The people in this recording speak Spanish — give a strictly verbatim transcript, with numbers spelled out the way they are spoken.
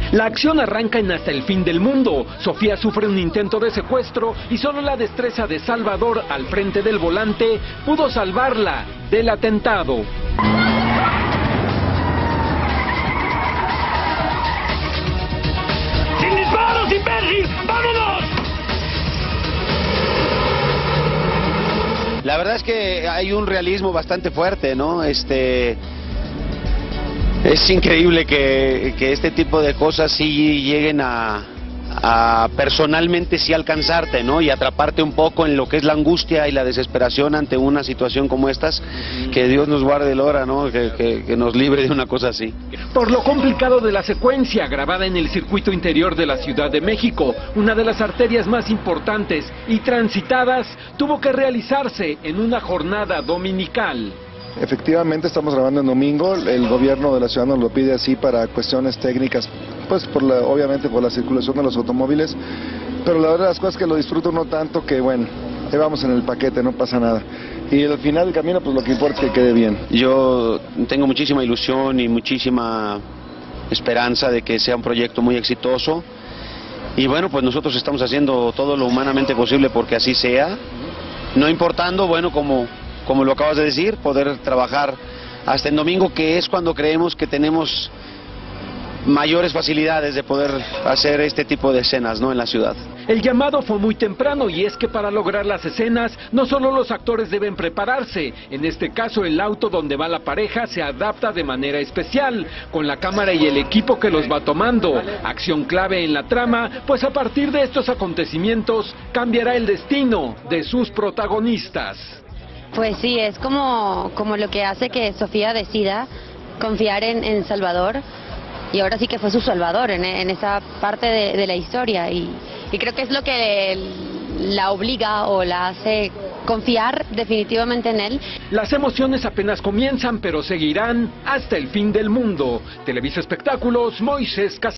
La acción arranca en Hasta el fin del mundo. Sofía sufre un intento de secuestro y solo la destreza de Salvador al frente del volante pudo salvarla del atentado. ¡Sin disparos, imbécil! ¡Vámonos! La verdad es que hay un realismo bastante fuerte, ¿no? Este... Es increíble que, que este tipo de cosas sí lleguen a, a personalmente sí alcanzarte, ¿no? Y atraparte un poco en lo que es la angustia y la desesperación ante una situación como estas. Que Dios nos guarde el hora, ¿no? Que, que, que nos libre de una cosa así. Por lo complicado de la secuencia, grabada en el circuito interior de la Ciudad de México, una de las arterias más importantes y transitadas, tuvo que realizarse en una jornada dominical. Efectivamente estamos grabando en domingo, el gobierno de la ciudad nos lo pide así para cuestiones técnicas, pues por la, obviamente por la circulación de los automóviles, pero la verdad las cosas que lo disfruto no tanto que bueno, ahí vamos en el paquete, no pasa nada. Y al final del camino pues lo que importa es que quede bien. Yo tengo muchísima ilusión y muchísima esperanza de que sea un proyecto muy exitoso y bueno, pues nosotros estamos haciendo todo lo humanamente posible porque así sea, no importando, bueno, como... como lo acabas de decir, poder trabajar hasta el domingo, que es cuando creemos que tenemos mayores facilidades de poder hacer este tipo de escenas, ¿no?, en la ciudad. El llamado fue muy temprano y es que para lograr las escenas no solo los actores deben prepararse, en este caso el auto donde va la pareja se adapta de manera especial, con la cámara y el equipo que los va tomando, acción clave en la trama, pues a partir de estos acontecimientos cambiará el destino de sus protagonistas. Pues sí, es como, como lo que hace que Sofía decida confiar en, en Salvador, y ahora sí que fue su salvador en, en esa parte de, de la historia, y, y creo que es lo que la obliga o la hace confiar definitivamente en él. Las emociones apenas comienzan, pero seguirán hasta el fin del mundo. Televisa Espectáculos, Moisés Castillo.